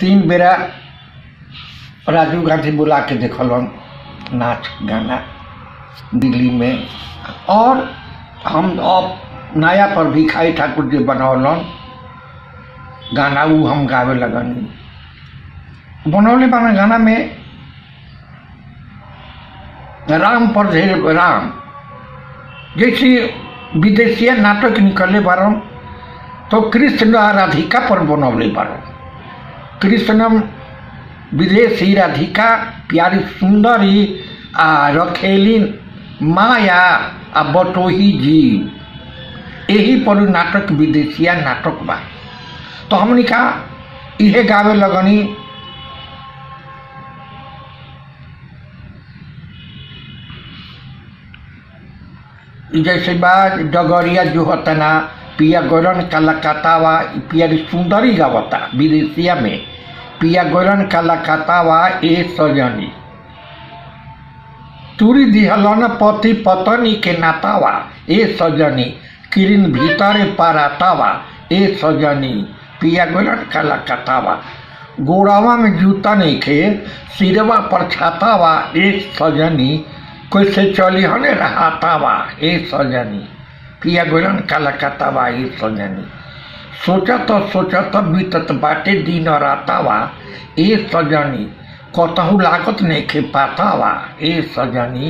3 बेरा राजीव गांधी बुला के देखलन नाच गाना दिल्ली में। और हम अब नया पर भिखारी ठाकुर जी बनौलन गाना, वो हम गावे लगनी। बनौले बना गाना में राम पर ढेर राम जैसे विदेशी नाटक निकले बारन तो कृष्ण आ राधिका पर बनौले बारन। कृष्ण विदेशी राधिका प्यारी सुंदरी आ रखेली माया आ बटोही जी, यही पर नाटक विदेशिया नाटक बा। तो हमने कहा इहे गावे लगनी। जैसे बात डगरिया जो होता ना पिया गोरन कलकत्तावा प्यारी सुंदरी गावता विदेशिया में। पिया गोरन कलकत्तावा ए सजनी तुरी दिहलन पति पत्नी के नातावा ए सजनी किरिन भीतर पारातावा ए सजनी पिया गोरन कलकत्तावा गोड़ावा में जूता नहीं खे सिरवा पर छातावा ए सजनी कैसे चली हने रहातावा ए सजनी पिया गोरन कलकत्तावा ए सजनी सोचत बीतत बाटे दिन रातावा ए सजनी कतहु लागत नहीं खे पातावा ए सजनी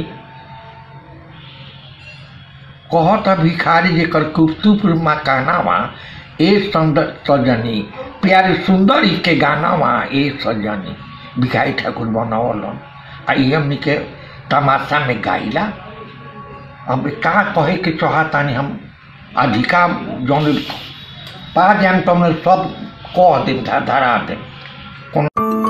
कहत भिखारी जेकर कुस्तुपुर मकानावा ए सजनी प्यारी सुंदरी के गानावा ए सजनी भिखारी ठाकुर बनौलन। आई हमनी के तमाशा में गाइला। अब का कहे के चाहतानी हम अधिका जौन पा जान तो सब कह दे धरा दे।